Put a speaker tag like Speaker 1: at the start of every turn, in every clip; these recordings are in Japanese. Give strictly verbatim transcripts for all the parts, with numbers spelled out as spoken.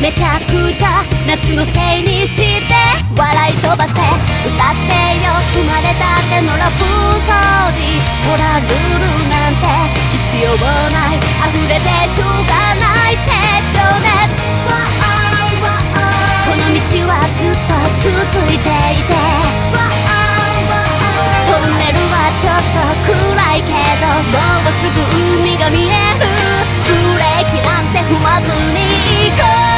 Speaker 1: めちゃくちゃ夏のせいにして笑い飛ばせ歌ってよ生まれたてのラプソディほらルールなんて必要ない溢れてしょうがない成長でこの道はずっと続いていてトンネルはちょっと暗いけどもうすぐ海が見えるブレーキなんて踏まずに行こう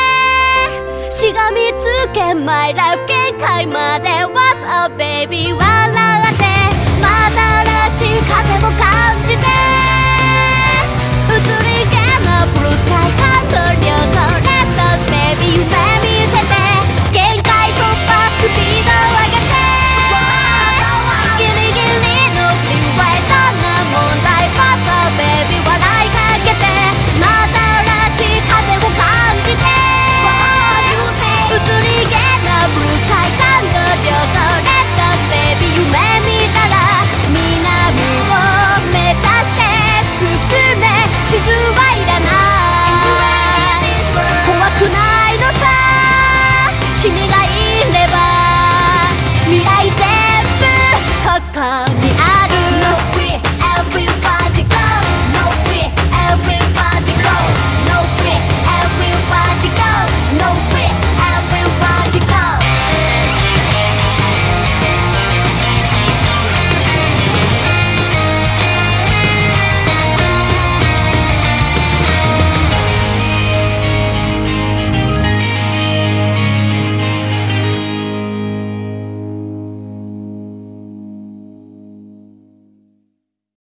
Speaker 1: しがみつけ My life 限界まで What's up baby